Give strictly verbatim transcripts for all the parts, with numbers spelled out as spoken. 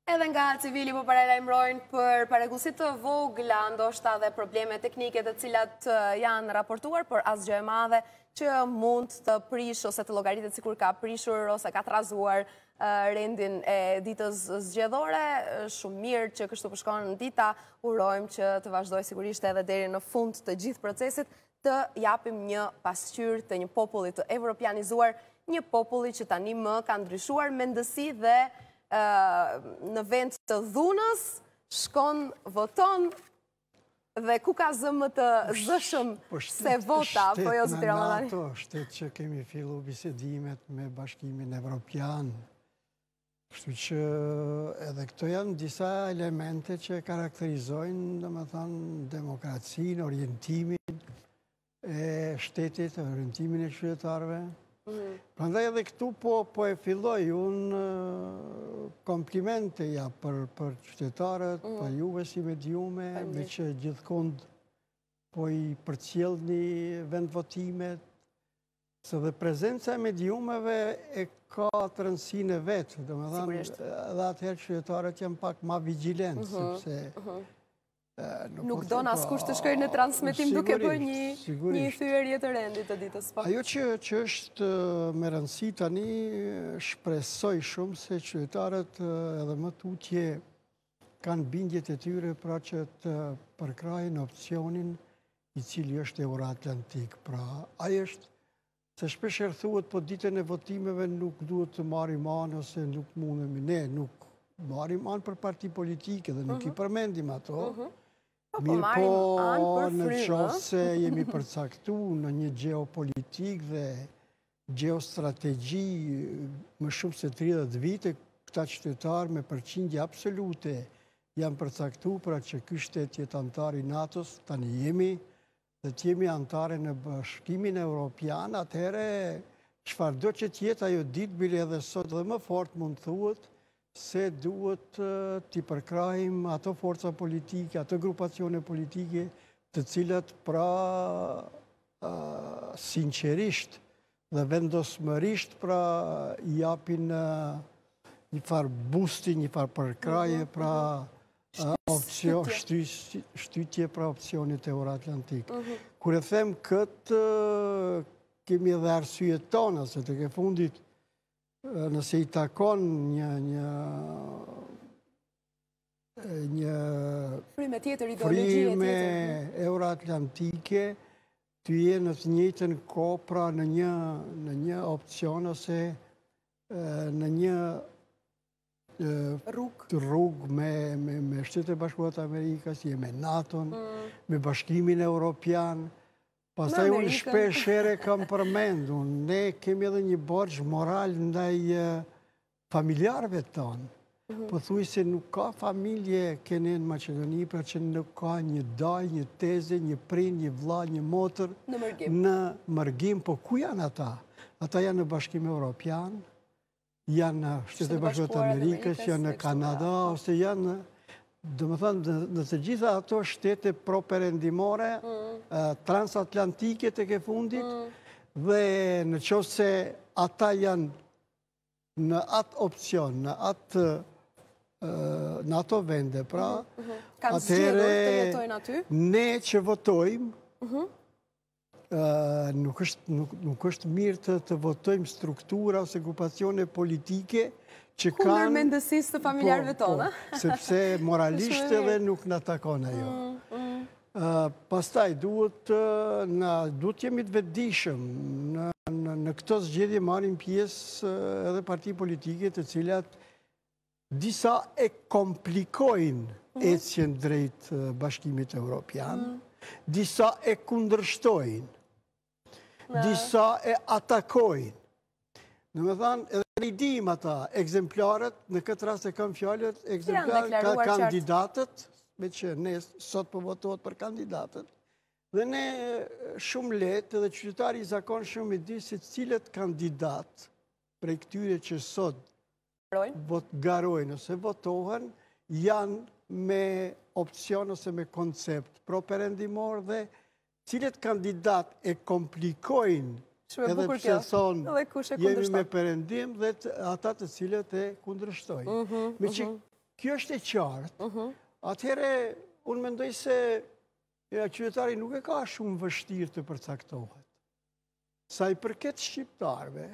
Edhe nga civili po paralajmërojnë për paragusit të vogla, ndoshta dhe probleme teknike të cilat janë raportuar, por asgjë e madhe që mund të prish ose të llogaritet sikur ka prishur ose ka trazuar rendin e ditës zgjedhore. Shumë mirë që kështu po shkon dita. Urojmë që të vazhdojë sigurisht edhe deri në fund të gjithë procesit, të japim një pasqyrë të një populli të evropianizuar, një populli që tani më ka ndryshuar mendësi dhe në vend të dhunës, shkon, voton, dhe ku ka zëmë të zëshëm se vota, po jo zëtë Ramadani? Shtet në NATO, shtet që kemi fillu bisedimet me Bashkimin Evropian, kështu që edhe këto janë disa elemente që karakterizojnë, dhe më thanë, demokracinë, orientimin e shtetit, orientimin e qytetarëve. Prandaj edhe këtu po e filloj unë komplimente ja për qytetarët, për juve si mediume, me që gjithkund po i përcjellni vendvotimet, se dhe prezenca e mediumeve e ka të rëndësinë e vetë, dhe me dhanë, edhe atëherë qytetarët janë pak ma vigilentë, sepse nuk do në askush të shkojë në transmetim duke bërë një thyerje të rendit të ditës pa. Ajo që është me rëndësi tani, shpresoj shumë se qytetarët edhe më tutje kanë bindjet e tyre pra që të përkrajnë opcionin i cili është Euroatlantik. Pra, ajo është se shpesher thuhet po ditën e votimeve nuk duhet të marrim anë ose nuk mundemi ne, nuk marrim anë për parti politike dhe nuk i përmendim ato. Mirë po në qoftë se jemi përcaktu në një geopolitik dhe geostrategji më shumë se tridhjetë vite, këta qytetarë me përqindje absolute janë përcaktu pra që ky shtet jetë antar i NATO-s, tani jemi, dhe të jemi antare në Bashkimin Evropian, atëhere çfarëdo që tjetë ajo ditë bile edhe sot dhe më fort mund thuhet se duhet t'i përkrajmë ato forca politike, ato grupacione politike të cilat pra sinqerisht dhe vendosmërisht pra i japin një farë busti, një farë përkraje pra shtytje pra opcionit Euroatlantik. Kur e them këtë, kemi edhe arsyet tona, se të ke fundit nëse i takon një një frime tjetër, ideologjie tjetër euroatlantike, të jenë në të njëjtën kohë pra në një opcion ose në një rrugë me Shtetet e Bashkuara të Amerikës, je me NATO-n, me Bashkimin Evropian. Pastaj unë shpesh here kam përmendur, ne kemi edhe një borxh moral ndaj familjarëve tonë. Pothuaj se nuk ka familje kene në Maqedoni pra që nuk ka një daj, një teze, një prind, një vlla, një motër në mërgim. Po ku janë ata? Ata janë në Bashkim Evropian, janë në Shtetet e Bashkuara të Amerikës, janë në Kanada, ose janë dhe më thënë, në të gjitha ato shtete pro-perendimore, transatlantike të ke fundit, dhe në qoftë se ata janë në atë opcion, në atë në ato vende, pra, atëhere ne që votojmë, nuk është mirë të votojmë struktura ose grupacione politike kundër mendësisë të familjarëve tonë. Sepse moralisht edhe nuk në takon ajo. Pastaj, duhet jemi të vetëdijshëm. Në këto zgjedhje marrin pjesë edhe parti politike të cilat disa e komplikojnë ecjen drejt Bashkimit Evropian, disa e kundërshtojnë, disa e atakojnë. Në me thanë, edhe i dim ata ekzemplarët, në këtë rast e kam fjallet, ekzemplarët ka kandidatët, me që ne sot po votohet për kandidatët, dhe ne shumë letë edhe qytetari i zakon shumë i di se cilët kandidat prej këtyre që sot garojnë ose votohen, janë me opcion ose me koncept pro-perendimor dhe cilët kandidat e komplikojnë edhe pse thonë jemi me perendim dhe ata të cilët e kundërshtojnë. Me që kjo është e qartë, atëhere unë mendoj se qytetari nuk e ka shumë vështirë të përcaktohet. Sa i përket shqiptarve,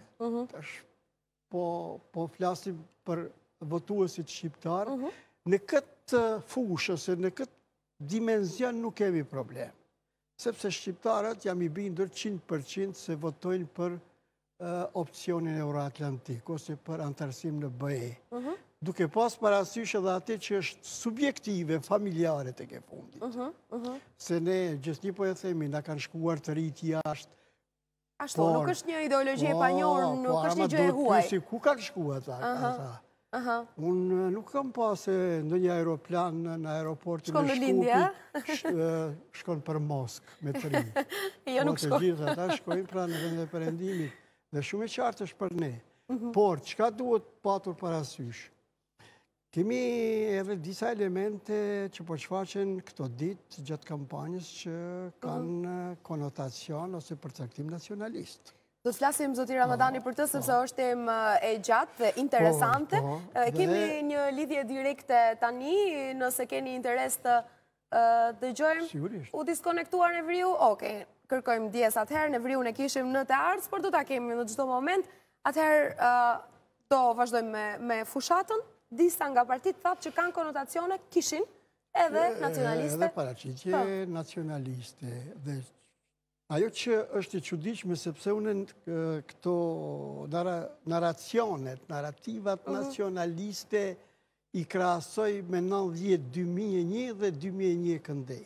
po flasim për votuesit shqiptarë, në këtë fushë, ose në këtë dimenzion nuk kemi problem. Sepse shqiptarët jam i bindur njëqind përqind se votojnë për opcionin Euroatlantik, ose për antarësim në B E. Duke pas parasysh edhe atë që është subjektive, familjare të ke fundit. Se ne gjithë një po e themi, na kanë shkuar të rritë jashtë. Ashtu, nuk është një ideologi e panjorë, nuk është një gjë e huaj. Ku kanë shkuar ata? Unë nuk kam pasë në një aeroplan në aeroportin e Shkupit, shkon për Moskë me të rinjë. Jo, nuk shkon. Të gjithë ata shkojnë pra në vend e perëndimit. Dhe shumë e qartë është për ne. Por, qka duhet patur parasysh? Kemi edhe disa elemente që po shfaqen këto ditë gjatë kampanjës që kanë konotacion ose përcaktim nacionalist. Do të flasim, zoti Ramadani, për të, sepse është temë e gjatë dhe interesante. Kemi një lidhje direkte tani, nëse keni interes të dëgjojmë. U diskonektuar në vriu? Oke, kërkojmë djes atëherë, në vriu në kishim në të ardhës, por do të kemi në çdo moment. Atëherë do vazhdojmë me fushatën. Disa nga partit thatë që kanë konotacione kishin edhe nacionaliste. Edhe paraqitje nacionaliste. Ajo që është e çuditshme, sepse unë këto naracionet, narrativat nacionaliste i krahasoj me nëntëdhjetë dy mijë e një dhe dy mijë e një këndej.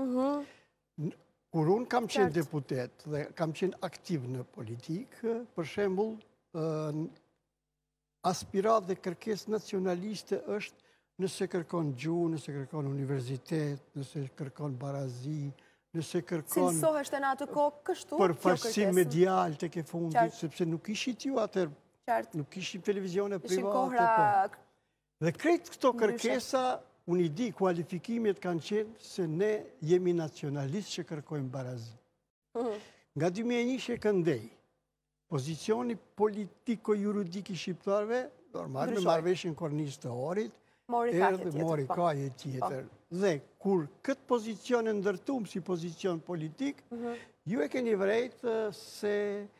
Kur unë kam qenë deputet dhe kam qenë aktiv në politikë, për shembull, aspirat dhe kërkes nacionaliste është nëse kërkon gjuhë, nëse kërkon universitet, nëse kërkon barazi, nëse kërkon... Cilësoheshte në atë kohë kështu? Përfaqësim medial të ke fundit, sepse nuk ishit ju atër, nuk ishim televizione private. Dhe krejt këto kërkesa, unë i di, kualifikimet kanë qenë se ne jemi nacionalist që kërkojmë barazi. Nga dy mijë e një këndej, pozicioni politiko-juridik i shqiptarve, normal me marrëveshjen kornis të orit, mori kaje tjetër. Dhe kur këtë pozicion e ndërtum si pozicion politik, ju e keni vrejtë se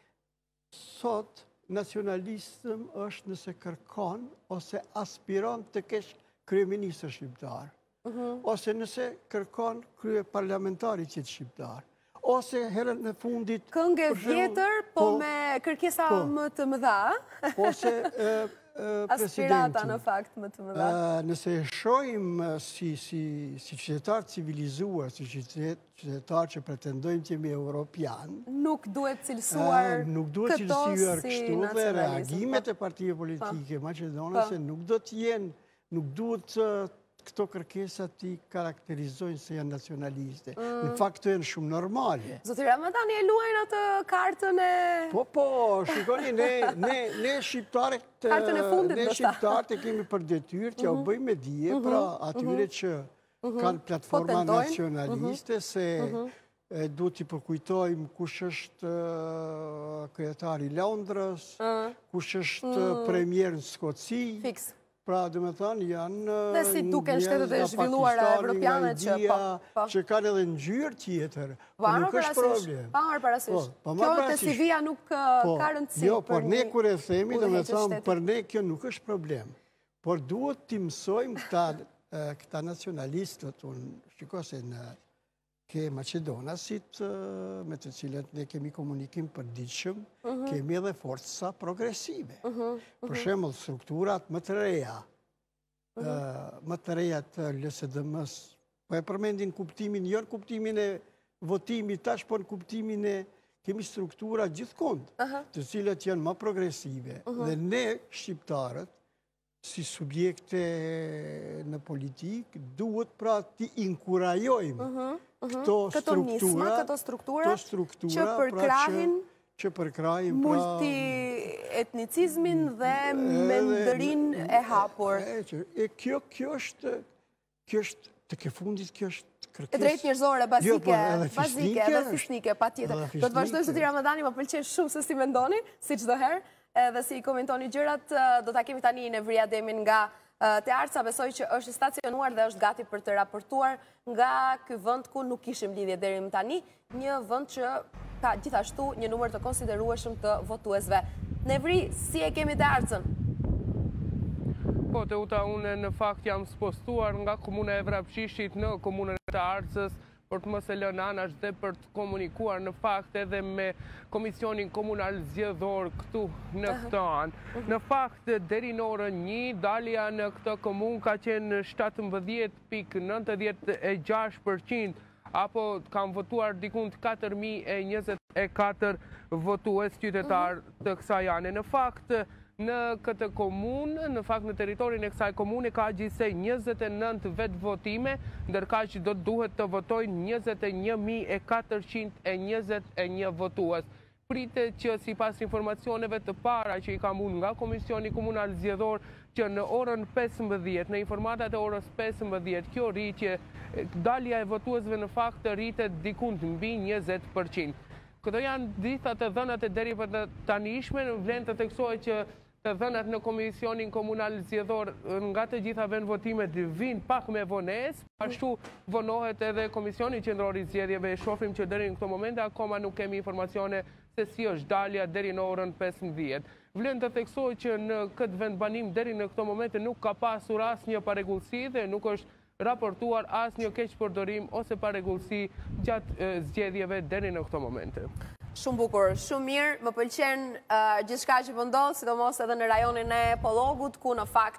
sot nacionalistëm është nëse kërkon ose aspiron të kesh kryeministër shqiptar, ose nëse kërkon krye parlamentari qëtë shqiptar, ose herën në fundit... Këngë vjetër, po me kërkesa më të mëdha. Ose presidentin. Aspirata në fakt më të mëdha. Nëse shojmë si qytetar civilizuar, si qytetar që pretendojmë që jemi europian, nuk duhet cilësuar nuk duhet cilësuar kështu dhe reagimet e partive politike maqedonase nuk do të jenë, nuk duhet këto kërkesat ti karakterizojnë se janë nacionaliste. Në fakt të janë shumë normale. Zoti Ramadani e luajnë atë kartën e... Po, po, shikoni, ne shqiptarët... Kartën e fundit, ne shqiptarët e kemi për detyrë që ja u bëjmë me dije, pra atyre që kanë platforma nacionaliste, se duhet t'i përkujtojmë kush është kryetari Londrës, kush është premier në Skoci. Fiks. Pra, dhe me thënë, janë dhe si duke në shtetet e zhvilluara evropiane që... që kanë edhe në gjyrë tjetër, për nuk është problem. Parë parasysh. Kjo të si vija nuk ka rëndësi. Jo, por ne kur e themi, dhe me thëmë, për ne kjo nuk është problem. Por duhet t'i mësojmë këta nacionalistët, unë shiko se në ke Macedonasit, me të cilët ne kemi komunikim për ditëshëm, kemi edhe forca progresive. Për shembull, strukturat më të reja, më të reja të L S D M-s, po e përmendin kuptimin, jo në kuptimin e votimit tash, por në kuptimin e kemi struktura gjithkund, të cilët janë më progresive. Dhe ne, shqiptarët, si subjekte në politik, duhet pra t'i inkurajojmë këto struktura që përkrahin që përkrahin multi-etnicizmin dhe mendërin e hapur. Kjo është, të ke fundit, kjo është kërkes... E drejt njërzore, bazike, bazike, edhe fisnike, pa tjetër. Do të vazhdojmë zoti Ramadani, më pëlqen shumë se si mendoni, si çdo herë, edhe si komentoni gjërat, do ta kemi tani në Vria Demin nga Te Arca besoj që është stacionuar dhe është gati për të raportuar nga ky vend ku nuk kishim lidhje deri më tani, një vend që ka gjithashtu një numër të konsiderueshëm të votuesve. Nevri, si e kemi Te Arcën? Po, Teuta, unë në fakt jam spostuar nga komuna e Vrapshishit në komunën e Te Arcës për të mos e lënë anash dhe për të komunikuar në fakt edhe me Komisionin Komunal Zgjedhor këtu në këtë anë. Në fakt, deri në orën një, dalja në këtë komunë ka qenë shtatëmbëdhjetë pikë nëntëdhjetë e gjashtë përqind, apo kam votuar dikund katër mijë e njëzet e katër votues qytetar të kësaj ane. Në fakt, në këtë komunë, në fakt në teritorin e kësaj komune ka gjithsej njëzet e nëntë vetë votime, ndërka që do të duhet të votojnë njëzet e një mijë e katërqind e njëzet e një votues. Pritet që si pas informacioneve të para që i kam unë nga Komisioni Komunal Zgjedhor, që në orën pesëmbëdhjetë, në informatat e orës pesëmbëdhjetë, kjo rritje, dalja e votuesve në fakt të rritet dikund mbi njëzet përqind. Këto janë dita të dhënat e deri për të tanishme, në vlen të theksoj që të dhënat në Komisionin Komunal Zgjedhor nga të gjitha vend votimet vinë pak me vones, ashtu vonohet edhe Komisioni Qendror i Zgjedhjeve. Shohim që deri në këto momente akoma nuk kemi informacione se si është dalja deri në orën pesëmbëdhjetë. Vlen të theksoj që në këtë vendbanim deri në këto momente nuk ka pasur asnjë paregullsi dhe nuk është raportuar asnjë keqpërdorim ose paregullsi gjatë zgjedhjeve deri në këto momente. Shumë bukur, shumë mirë, më pëlqen uh, gjithçka që po ndodh, sidomos edhe në rajonin e Pollogut, ku në fakt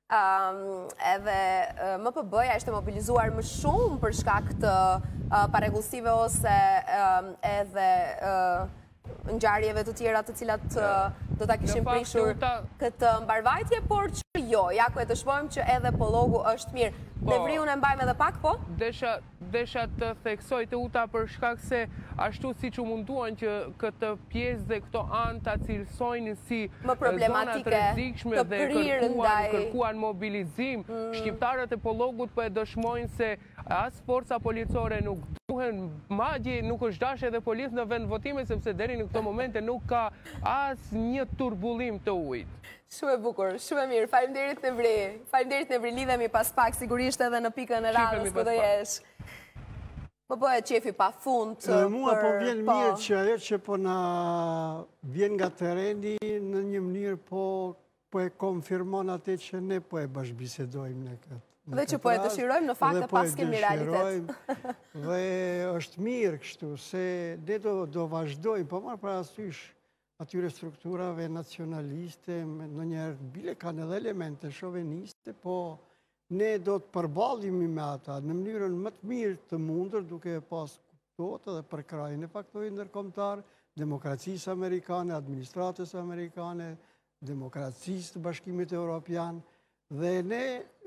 uh, edhe uh, M P B-ja ishte mobilizuar më shumë për shkak të uh, paregullsive ose uh, edhe uh, ngjarjeve të tjera të cilat uh, do ta kishim prishur këtë mbarvajtje, por që jo, ja ku e të shpojmë që edhe Pollogu është mirë. Nevri, unë e mbajmë edhe pak, po? Desha, desha të theksoj Teuta për shkak se ashtu si që munduan që këtë pjesë dhe këto anë të cilësojnë si zonat rrezikshme dhe kërkuan, kërkuan mobilizim. Mm. Shqiptarët e Pollogut po e dëshmojnë se as forca policore nuk duhen, madje nuk është dash edhe policë në vend votime, sepse deri në këto momente nuk ka as një turbullim të ujit. Shumë e bukur, shumë e mirë. Faleminderit Nevri. Faleminderit Nevri, lidhemi pas pak sigurisht edhe në pikën e radhës ku do jesh. Më bëhet qefi pa fund. Mua po vjen mirë që ajo që po na vjen nga tereni në një mënyrë po po e konfirmon atë që ne po e bashkëbisedojmë në këtë. Dhe që po e dëshirojmë në fakt e pas kemi realitet. Dhe është mirë kështu se ne do do vazhdojmë, po marr parasysh atyre strukturave nacionaliste, në njerë bile kanë edhe elemente shoveniste, po ne do të përballemi me ata në mënyrën më të mirë të mundur, duke pas kuptuar edhe për krajin e faktorit ndërkombëtar, demokracisë amerikane, administratës amerikane, demokracisë të Bashkimit Evropian, dhe ne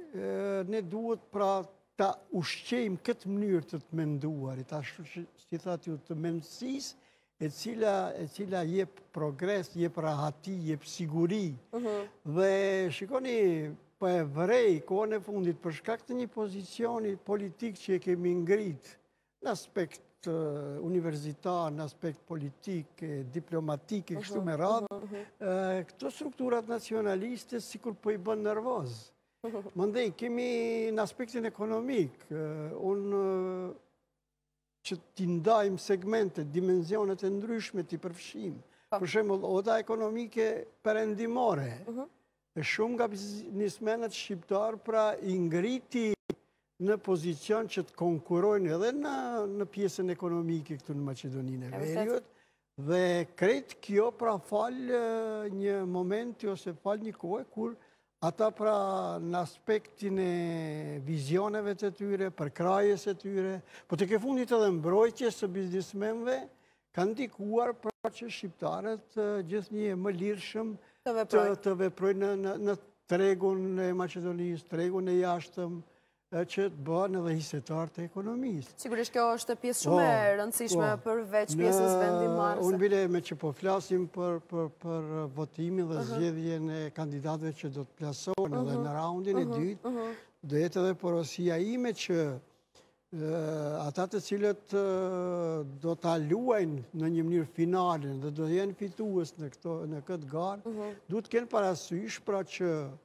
ne duhet pra ta ushqejmë këtë mënyrë të të menduarit, ashtu si thatë ju të mendësisë, e cila, e cila jep progres, jep rahati, jep siguri. Uh-huh. Dhe shikoni, po e vrej kohën e fundit për shkak të një pozicioni politik që e kemi ngrit në aspekt uh, universitar, në aspekt politik, diplomatik, e kështu uh-huh. me radhë, uh-huh. uh, këto strukturat nacionaliste sikur po i bën nervoz. Uh-huh. Mandej, kemi në aspektin ekonomik, uh, unë uh, që t'i ndajmë segmentet, dimenzionet e ndryshme t'i përfshim. Për shembull, oda ekonomike perëndimore. E shumë nga biznismenët shqiptar pra i ngriti në pozicion që të konkurojnë edhe në, në pjesën ekonomike këtu në Maqedoninë e Veriut. Dhe krejt kjo pra falë një momenti ose falë një kohë kur ata pra në aspektin e vizioneve të tyre, përkrajes e tyre, po të ke fundit edhe mbrojtjes së biznismenve, kanë ndikuar pra që shqiptarët gjithë një më lirshëm të veprojnë në, në tregun e Maqedonisë, tregun e jashtëm, që të bëhen edhe hisetar të ekonomisë. Sigurisht kjo është pjesë shumë e rëndësishme përveç pjesës vendimarrëse. Unë bile me që po flasim për, për, për votimin dhe zgjedhjen e kandidatëve që do të plasohen edhe në raundin e dytë, do jetë edhe porosia ime që ata të cilët do ta luajnë në një mënyrë finale dhe do jenë fitues në, këto, në këtë garë, duhet të kenë parasysh pra që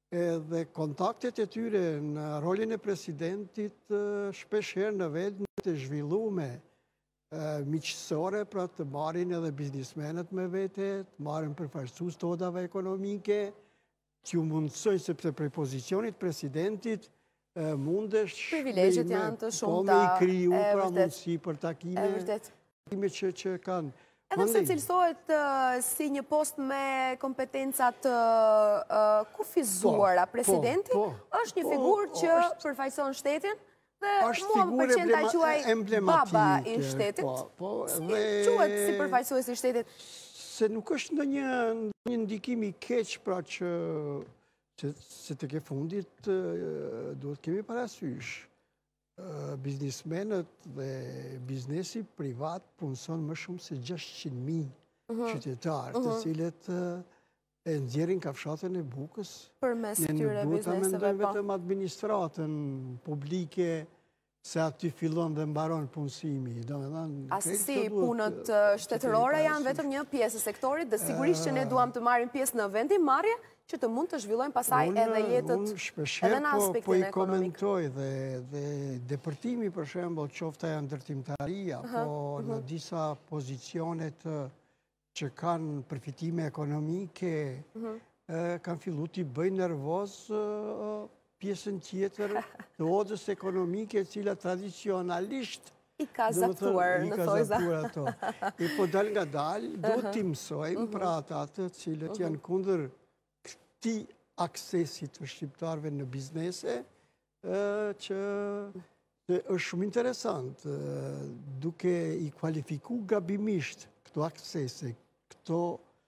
Edhe kontaktet e tyre në rolin e presidentit shpesh herë në vend të zhvillume miqësore, pra të marrin edhe biznismenet me vete, të marrin përfaqësues të odave ekonomike, që u mundsoj sepse prej pozicionit presidentit mundesh privilegjet janë të shumta, po me i kriju pra mundësi për takime që që kanë. Edhe pse cilësohet si një post me kompetencat kufizuara, presidenti është një figurë që përfaqëson shtetin dhe mua më pëlqen ta quaj baba i shtetit. Quhet si përfaqësues i shtetit. Se nuk është në një ndikim i keq, pra që se të ke fundit duhet kemi parasysh. Biznismenët dhe biznesi privat punëson më shumë se gjashtëqind mijë qytetarë, të cilët e nxjerrin kafshatën e bukës. Përmes këtyre bizneseve, po. Ne nuk duhet ta mendojmë vetëm administratën publike, se aty fillon dhe mbaron punësimi. Asi punët shtetërore janë vetëm një pjesë e sektorit dhe sigurisht që ne duam të marrim pjesë në vendimmarrje që të mund të zhvillojnë pasaj edhe jetët edhe në aspektin ekonomik. Po i komentoj dhe depërtimi për shembull qofta e ndërtimtaria, po në disa pozicionet që kanë përfitime ekonomike, kanë fillu t'i bëjnë nervoz pjesën tjetër të odës ekonomike, cila tradicionalisht i ka zaktuar në thojza. I po dal nga dal, do t'i mësojmë pra ata të cilët janë kundër këti aksesit të shqiptarve në biznese, që është shumë interesant, duke i kualifiku gabimisht këto aksese, këto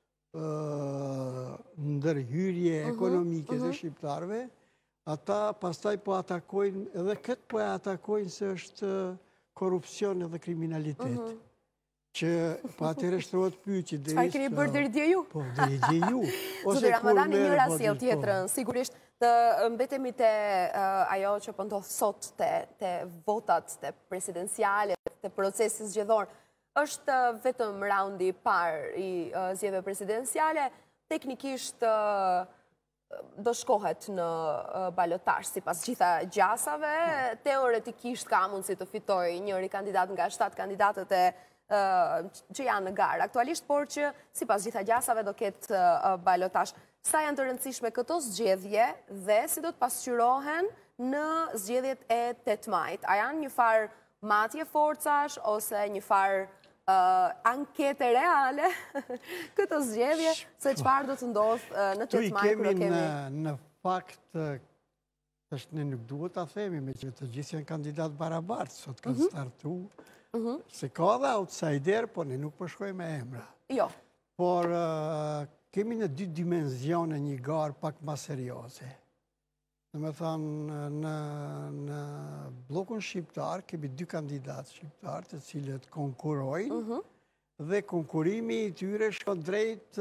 ndërhyrje ekonomike të shqiptarve, ata pastaj po atakojnë, edhe këtë po atakojnë se është korupcion edhe kriminalitet. Që po atëre shtrohet pyetje dhe çfarë keni bërë deri dje ju? Po, deri dje ju. Zoti Ramadani një rasjell tjetrën, sigurisht të mbetemi te ajo që po ndodh sot te votat, te presidenciale, te procesi zgjedhor. Është vetëm raundi i parë i zgjedhjeve presidenciale, teknikisht do shkohet në balotazh sipas gjitha gjasave, teoretikisht ka mundësi të fitojë njëri kandidat nga shtatë kandidatët e që janë në garë aktualisht, por që si pas gjitha gjasave do ketë balotazh. Sa janë të rëndësishme këto zgjedhje dhe si do të pasqyrohen në zgjedhjet e tetë majit? A janë një farë matje forcash ose një farë ankete reale këto zgjedhje se çfarë do të ndodhë në tetë maj? Tu i kemi në fakt, është ne nuk duhet ta themi me që të gjithë janë kandidat barabartë, sot kanë startu. Se ka dhe outsider, po ne nuk përshkoj me emra. Jo. Por kemi në dy dimenzione një garë pak ma serioze. Në me thanë, në blokun shqiptar, kemi dy kandidatë shqiptar të cilët konkurojnë, dhe konkurimi i tyre shkon drejt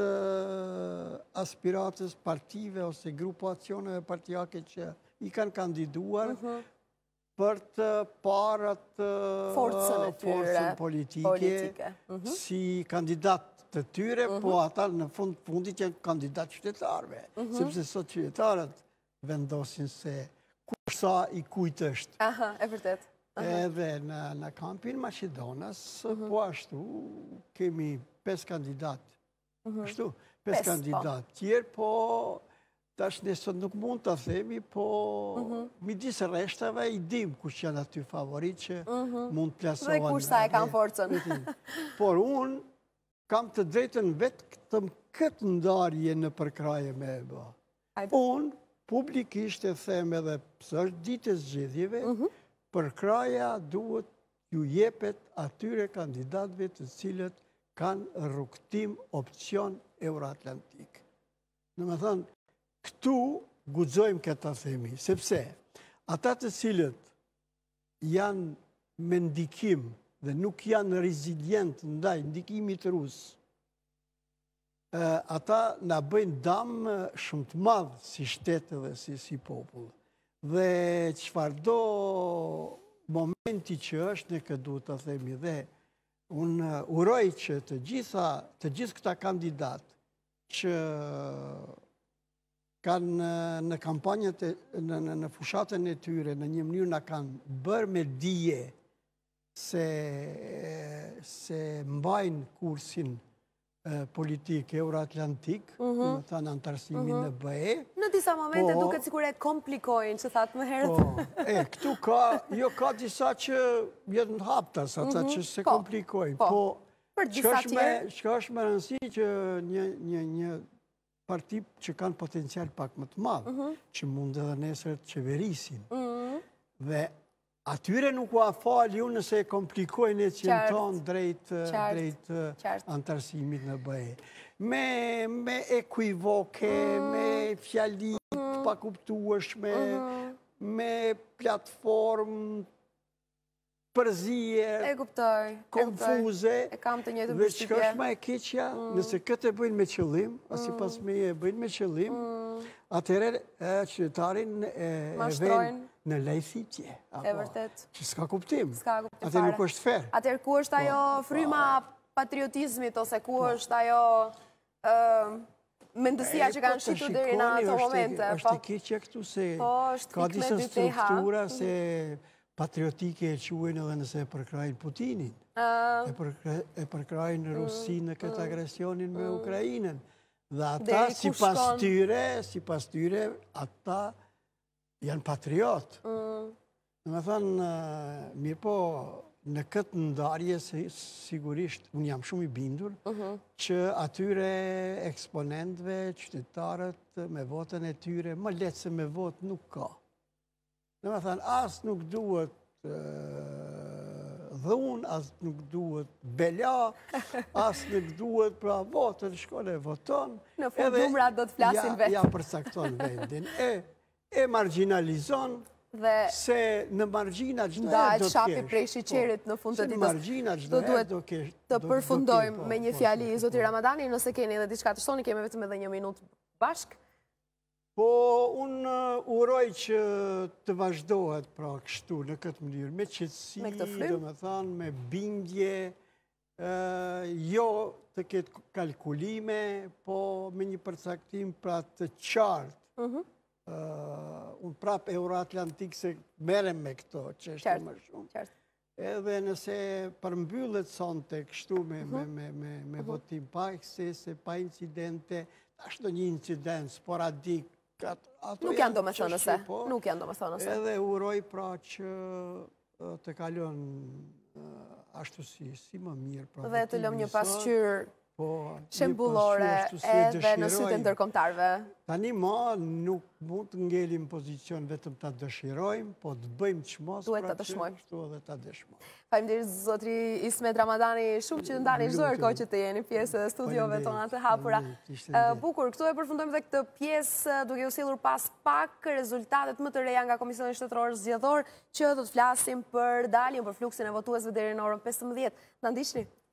aspiratës partive ose grupacioneve partijake që i kanë kandiduar, për të parat forcën politike, si kandidat të tyre, po ata në fundit janë kandidat qytetarve, sepse sot qytetarët vendosin se kush sa i kujt është. Aha, e vërtet. Edhe në kampin Maqedonas, po ashtu, kemi pesë kandidat. Ashtu, pesë kandidat tjerë, po tash nesot nuk mund të themi, po midis rreshtave i dim kush janë aty favorit që mund të plasohen. Dhe kush sa e kanë forcën. Por unë kam të drejtën vetë këtë ndarje në përkraje me e bë. Unë publikisht e them edhe pësë është ditë e zgjedhjeve, përkraja duhet ju jepet atyre kandidatëve të cilët kanë rrugtim opcion euroatlantik. Në me thënë, këtu guxojmë këta themi, sepse ata të cilët janë me ndikim dhe nuk janë rezilient ndaj ndikimit rus, ata na bëjnë dam shumë të madh si shtetë dhe si, si popull. Dhe çfarëdo momenti që është ne këtë duhet të themi dhe unë uroj që të gjitha të gjithë këta kandidat që kanë në kampanjët, në, në, në fushatën e tyre, në një mënyrë na kanë bërë me dije se, se mbajnë kursin politik euroatlantik, mm -hmm. në thënë antarësimin mm -hmm. në B E. Në disa momente po, duket sikur e komplikojnë, që thatë më herët. Po, e, këtu ka, jo ka disa që jetë në hapta, sa mm -hmm. që se po, komplikojnë. Po, po për disa tjerë. Që është me rëndësi që një, një, një parti që kanë potencial pak më të madhë, mm -hmm. që mund edhe nesër të qeverisin. Mm -hmm. Dhe atyre nuk u afali unë nëse komplikojnë e qenë tonë drejt, drejt antarësimit në B E. Me, me ekuivoke, mm. me fjalit mm. pakuptueshme, mm. me platform përzije, e kuptoj, konfuze, e kam të njëjtën dhe përshtypje. që është ma e keqja, mm. nëse këtë e bëjnë me qëllim, mm. asi pas me e bëjnë me qëllim, mm. atëherë qytetarin e venë në lejthitje. E vërtet. Që s'ka kuptim. S'ka kuptim atëherë nuk është fair. Atëherë ku është ajo fryma patriotizmit, ose ku është ajo mendësia që kanë shitur deri në ato momente? është e keqja këtu se ka disa struktura se patriotike e quajnë edhe nëse e përkrajnë Putinin, e përkrajnë Rusinë në këtë agresionin me Ukrajinën. Dhe ata, si pas tyre, si pas tyre, ata janë patriot. Në me thënë, mirë po, në këtë ndarje, sigurisht, unë jam shumë i bindur, që atyre eksponentve, qytetarët, me votën e tyre, më letë se me votë nuk ka. Në me thënë, asë nuk duhet dhun, asë nuk duhet bela, asë nuk duhet pra votën, shkone voton. Në fund numrat do të flasin vetë. Ja përcakton vendin. E marginalizon, se në margjina gjithë da e shapi prej shiqerit në fund të ditës. Do duhet të përfundojmë me një fjali i Zoti Ramadani, nëse keni edhe diçka të shtoni, kemi vetëm edhe një minutë bashkë. Po, unë uroj që të vazhdohet pra kështu në këtë mënyrë, me qetësi, do me thanë, me bindje, jo të ketë kalkulime, po me një përcaktim pra të qartë. Unë prap Euroatlantik se merem me këto, që është më shumë. Edhe nëse përmbyllet sonte kështu me votim pa eksese, pa incidente, ashtë do një incident sporadik, nuk janë do me thënëse, nuk janë do me thënëse. Edhe uroj pra që të kalon ashtu si më mirë. Dhe të lëm një pasqyrë shembullore edhe në sytë e ndërkombëtarëve. Tani ma nuk mund të ngelim pozicion vetëm të dëshirojmë, po të bëjmë çmos duhet të dëshmojmë. Kështu edhe ta dëshmojmë. Faleminderit zotri Ismet Ramadani, shumë që ndani çdo herë kohë që të jeni pjesë e studiove tona të hapura. Bukur, këtu e përfundojmë dhe këtë pjesë duke u sjellur pas pak rezultatet më të reja nga Komisioni Shtetëror Zgjedhor, që do të flasim për daljen për fluksin e votuesve deri në orën pesëmbëdhjetë. Na ndiqni.